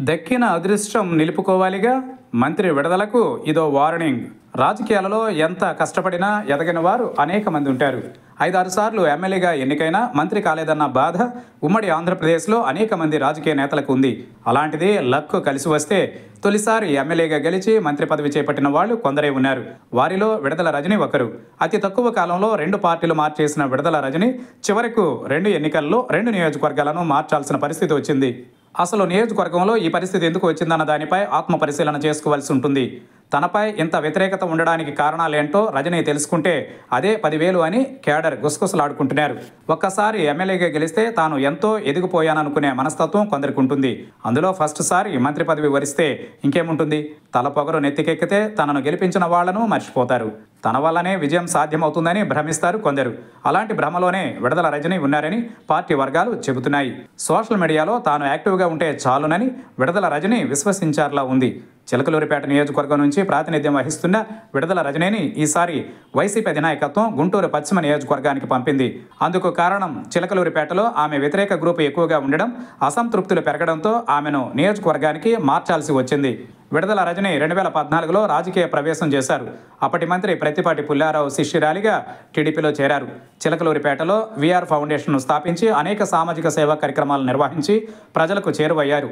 దక్కిన అదృష్టం నిలుపుకోవాలిగా. మంత్రి విడుదలకు ఇదో వార్నింగ్. రాజకీయాలలో ఎంత కష్టపడినా ఎదగని వారు అనేక మంది ఉంటారు. 5-6 సార్లు ఎమ్మెల్యేగా ఎన్నికైనా మంత్రి కాలేదన్న బాధ ఉమ్మడి ఆంధ్రప్రదేశ్లో అనేక మంది రాజకీయ నేతలకు ఉంది. అలాంటిది లక్ కలిసి వస్తే తొలిసారి ఎమ్మెల్యేగా గెలిచి మంత్రి పదవి చేపట్టిన వాళ్ళు కొందరే ఉన్నారు. వారిలో విడుదల రజని ఒకరు. అతి తక్కువ కాలంలో 2 పార్టీలు మార్చేసిన విడుదల రజని చివరకు 2 ఎన్నికల్లో 2 నియోజకవర్గాలను మార్చాల్సిన పరిస్థితి వచ్చింది. అసలు నియోజకవర్గంలో ఈ పరిస్థితి ఎందుకు వచ్చిందన్న దానిపై ఆత్మ పరిశీలన చేసుకోవాల్సి ఉంటుంది. తనపై ఇంత వ్యతిరేకత ఉండడానికి కారణాలేంటో రజనీ తెలుసుకుంటే అదే 10,000 అని కేడర్ గుసగుసలాడుకుంటున్నారు. ఒక్కసారి ఎమ్మెల్యేగా గెలిస్తే తాను ఎంతో ఎదిగిపోయాననుకునే మనస్తత్వం కొందరికి ఉంటుంది. అందులో ఫస్ట్ సారి మంత్రి పదవి వరిస్తే ఇంకేముంటుంది? తల పొగరు నెత్తికెక్కితే తనను గెలిపించిన వాళ్లను మర్చిపోతారు. తన వల్లనే విజయం సాధ్యమవుతుందని భ్రమిస్తారు కొందరు. అలాంటి భ్రమలోనే విడుదల రజని ఉన్నారని పార్టీ వర్గాలు చెబుతున్నాయి. సోషల్ మీడియాలో తాను యాక్టివ్గా ఉంటే చాలునని విడుదల రజని విశ్వసించారులా ఉంది. చిలకలూరిపేట నియోజకవర్గం నుంచి ప్రాతినిధ్యం వహిస్తున్న విడుదల రజనీని ఈసారి వైసీపీ అధినాయకత్వం గుంటూరు పశ్చిమ నియోజకవర్గానికి పంపింది. అందుకు కారణం చిలకలూరిపేటలో ఆమె వ్యతిరేక గ్రూపు ఎక్కువగా ఉండడం, అసంతృప్తులు పెరగడంతో ఆమెను నియోజకవర్గానికి మార్చాల్సి వచ్చింది. విడుదల రజని 2014లో రాజకీయ ప్రవేశం చేశారు. అప్పటి మంత్రి ప్రత్తిపాటి పుల్లారావు శిష్యురాలిగా టీడీపీలో చేరారు. చిలకలూరిపేటలో వీఆర్ ఫౌండేషన్ను స్థాపించి అనేక సామాజిక సేవా కార్యక్రమాలు నిర్వహించి ప్రజలకు చేరువయ్యారు.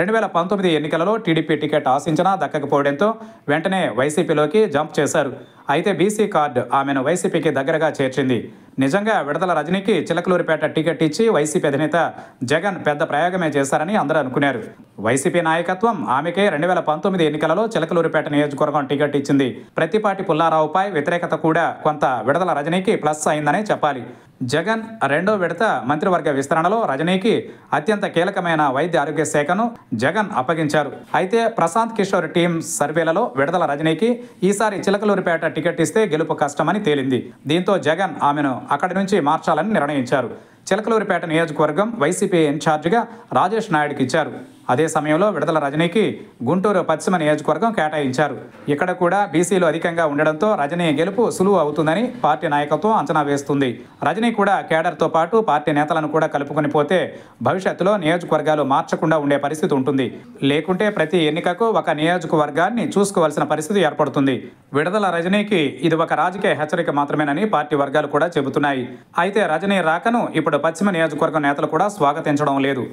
2019 ఎన్నికలలో టీడీపీ టికెట్ ఆశించినా దక్కకపోవడంతో వెంటనే వైసీపీలోకి జంప్ చేశారు. అయితే బీసీ కార్డు ఆమెను వైసీపీకి దగ్గరగా చేర్చింది. నిజంగా విడుదల రజనీకి చిలకలూరిపేట టికెట్ ఇచ్చి వైసీపీ అధినేత జగన్ పెద్ద ప్రయోగమే చేశారని అందరూ అనుకున్నారు. వైసీపీ నాయకత్వం ఆమెకే 2019 ఎన్నికలలో చిలకలూరిపేట నియోజకవర్గం టికెట్ ఇచ్చింది. ప్రత్తిపాటి పుల్లారావుపై వ్యతిరేకత కూడా కొంత విడుదల రజనీకి ప్లస్ అయిందనే చెప్పాలి. జగన్ 2వ విడత మంత్రివర్గ విస్తరణలో రజనీకి అత్యంత కీలకమైన వైద్య ఆరోగ్య శాఖను జగన్ అప్పగించారు. అయితే ప్రశాంత్ కిషోర్ టీం సర్వేలలో విడుదల రజనీకి ఈసారి చిలకలూరిపేట టికెట్ ఇస్తే గెలుపు కష్టమని తేలింది. దీంతో జగన్ ఆమెను అక్కడి నుంచి మార్చాలని నిర్ణయించారు. చిలకలూరిపేట నియోజకవర్గం వైసీపీ ఇన్ఛార్జిగా రాజేష్ నాయుడుకి ఇచ్చారు. అదే సమయంలో విడుదల రజనీకి గుంటూరు పశ్చిమ నియోజకవర్గం కేటాయించారు. ఇక్కడ కూడా బీసీలు అధికంగా ఉండడంతో రజనీ గెలుపు సులువు అవుతుందని పార్టీ నాయకత్వం అంచనా వేస్తుంది. రజనీ కూడా కేడర్తో పాటు పార్టీ నేతలను కూడా కలుపుకొని పోతే భవిష్యత్తులో నియోజకవర్గాలు మార్చకుండా ఉండే పరిస్థితి ఉంటుంది. లేకుంటే ప్రతి ఎన్నికకు ఒక నియోజకవర్గాన్ని చూసుకోవాల్సిన పరిస్థితి ఏర్పడుతుంది. విడుదల రజనీకి ఇది ఒక రాజకీయ హెచ్చరిక మాత్రమేనని పార్టీ వర్గాలు కూడా చెబుతున్నాయి. అయితే రజనీ రాకను ఇప్పుడు పశ్చిమ నియోజకవర్గం నేతలు కూడా స్వాగతించడం లేదు.